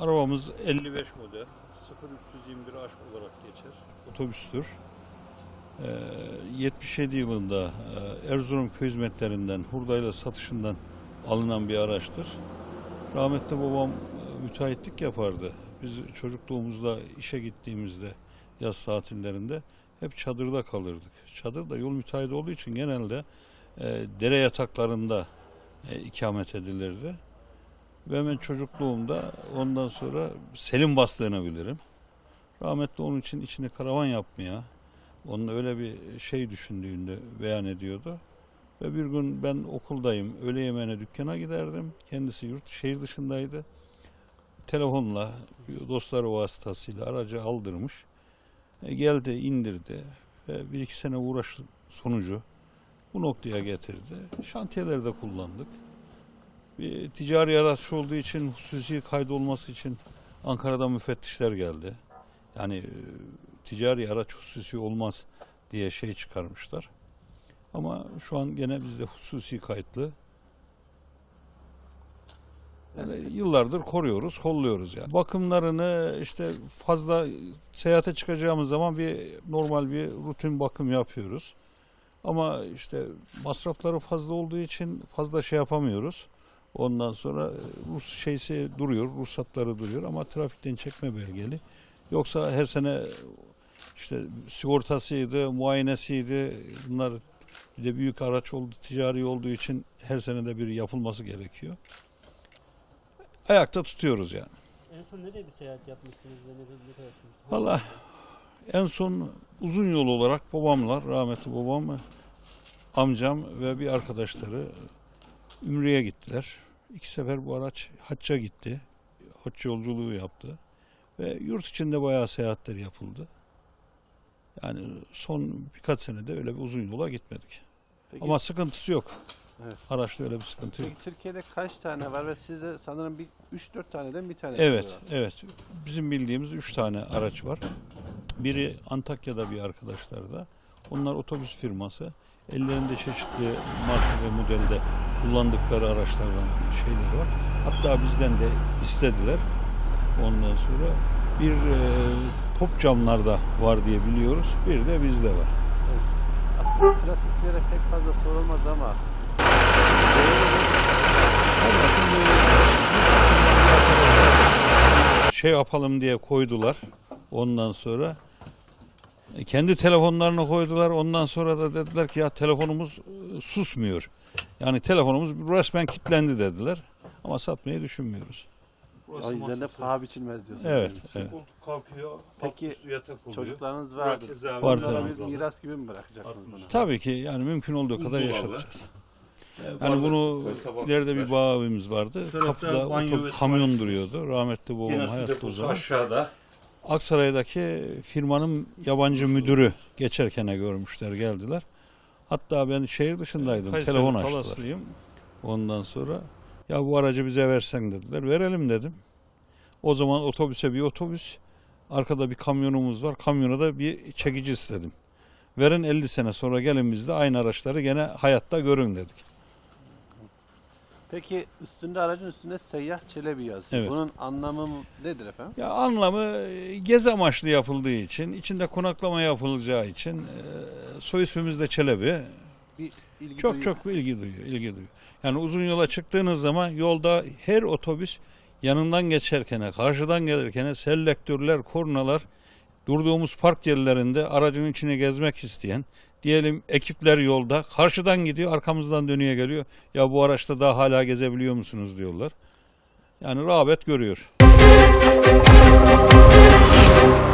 Arabamız 55 model 0321 aşk olarak geçer. Otobüstür. 77 yılında Erzurum köy hizmetlerinden, hurdayla satışından alınan bir araçtır. Rahmetli babam müteahhitlik yapardı. Biz çocukluğumuzda işe gittiğimizde yaz tatillerinde hep çadırda kalırdık. Çadırda yol müteahhit olduğu için genelde dere yataklarında ikamet edilirdi. Ve ben çocukluğumda ondan sonra Selim bastığını bilirim. Rahmetli onun için içine karavan yapmaya, onun öyle bir şey düşündüğünde beyan ediyordu. Ve bir gün ben okuldayım, öğle yemeğine dükkana giderdim. Kendisi şehir dışındaydı. Telefonla, dostları vasıtasıyla aracı aldırmış. Geldi, indirdi ve bir iki sene uğraş sonucu bu noktaya getirdi. Şantiyelerde kullandık. Bir ticari araç olduğu için hususi kaydolması için Ankara'dan müfettişler geldi. Yani ticari araç hususi olmaz diye şey çıkarmışlar. Ama şu an gene bizde hususi kayıtlı. Yani yıllardır koruyoruz, kolluyoruz yani. Bakımlarını işte fazla seyahate çıkacağımız zaman normal bir rutin bakım yapıyoruz. Ama işte masrafları fazla olduğu için fazla şey yapamıyoruz. Ondan sonra ruhsatları duruyor ama trafikten çekme belgeli. Yoksa her sene işte sigortasıydı, muayenesiydi. Bunlar bir de büyük araç oldu, ticari olduğu için her senede bir yapılması gerekiyor. Ayakta tutuyoruz yani. En son nereye bir seyahat yapmıştınız? Valla en son uzun yol olarak babamla, rahmetli babam, amcam ve bir arkadaşları Ümre'ye gittiler. 2 sefer bu araç hacca gitti. Hac yolculuğu yaptı. Ve yurt içinde bayağı seyahatler yapıldı. Yani son birkaç senede öyle bir uzun yola gitmedik. Peki, ama sıkıntısı yok. Evet. Araçta öyle bir sıkıntı yok. Peki Türkiye'de kaç tane var ve sizde sanırım 3-4 taneden bir tane Evet, var. evet. Bizim bildiğimiz 3 tane araç var. Biri Antakya'da bir arkadaşlarda. Onlar otobüs firması. Ellerinde çeşitli marka ve modelde kullandıkları araçlardan şeyler var. Hatta bizden de istediler. Ondan sonra bir top camlarda var diye biliyoruz. Bir de bizde var. Evet. Aslında klasikçilere pek fazla sorulmaz ama şey yapalım diye koydular. Ondan sonra kendi telefonlarını koydular. Ondan sonra da dediler ki ya telefonumuz susmuyor. Yani telefonumuz resmen kilitlendi dediler. Ama satmayı düşünmüyoruz. o yüzden de paha biçilmez diyorsunuz. Evet. Evet. Koltuk kalkıyor, Peki, üstü yatak oluyor. çocuklarınız vardır. Var Onlara tabii. bir miras gibi mi bırakacaksınız bunu? Tabii ki yani mümkün olduğu kadar Buzdolabı. yaşatacağız. Yani bunu ileride bir bağ evimiz vardı. Kapıda kamyon duruyordu. Rahmetli babam hayatta o zaman. Aşağıda. Aksaray'daki firmanın yabancı müdürü geçerken görmüşler, geldiler. Hatta ben şehir dışındaydım. Telefon açtılar. Ondan sonra ya bu aracı bize versen dediler. Verelim dedim. O zaman otobüse bir otobüs, arkada bir kamyonumuz var. Kamyona da bir çekici istedim. Verin 50 sene sonra gelin biz de aynı araçları gene hayatta görün dedik. Peki aracın üstünde Seyyah Çelebi yazıyor. Evet. Bunun anlamı nedir efendim? Ya anlamı gezi amaçlı yapıldığı için, içinde konaklama yapılacağı için soy ismimiz de Çelebi. Bir ilgi Çok duyuyor. çok ilgi duyuyor. Yani uzun yola çıktığınız zaman yolda her otobüs yanından geçerken, karşıdan gelirken selektörler, kornalar, durduğumuz park yerlerinde aracın içine gezmek isteyen, diyelim ekipler yolda, karşıdan gidiyor, arkamızdan dönüyor geliyor. Ya bu araçta daha hala gezebiliyor musunuz diyorlar. Yani rağbet görüyor.